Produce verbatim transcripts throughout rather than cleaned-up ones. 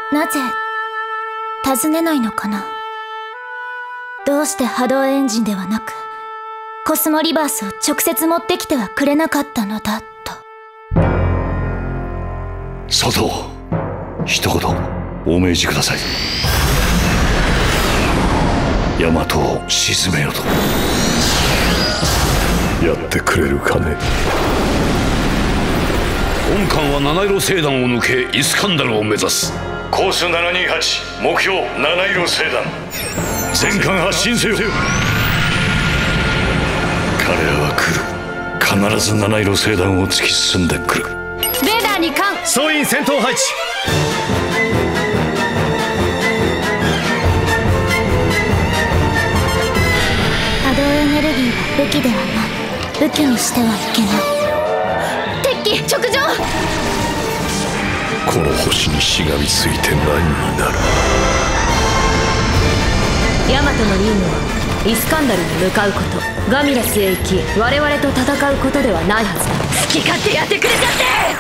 なぜ尋ねないのかな。どうして波動エンジンではなくコスモリバースを直接持ってきてはくれなかったのだと。 佐藤、一言お命じください。大和を沈めよと。 やってくれるかね。 本艦は七色星団を抜けイスカンダルを目指す。コースななにはち、目標七色星団。全艦発進せよ。彼らは来る。必ず七色星団を突き進んでくる。 レーダーに艦。 総員戦闘配置。 波動エネルギーは武器ではない。武器にしてはいけない。敵機直上。 この星にしがみついて何になる。 ヤマトの任務はイスカンダルに向かうこと。ガミラスへ行き我々と戦うことではないはずだ。好き勝手やってくれちゃって。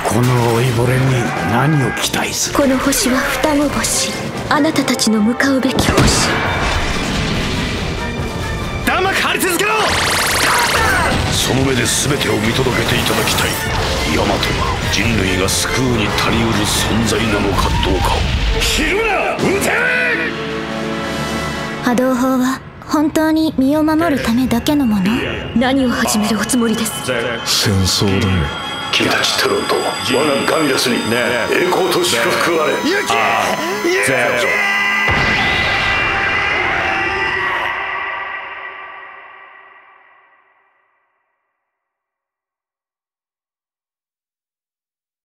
この老いぼれに何を期待する。 この星は双子星。あなたたちの向かうべき星。 弾幕張り続けろ。 その目で全てを見届けていただきたい。ヤマトが人類が救うに足りうる存在なのかどうかを。ひるむな、撃て。 波動砲は本当に身を守るためだけのもの。 何を始めるおつもりです。 戦争だよ。 君たちテロンと我がガミラスに栄光と祝福あれ。 勇気。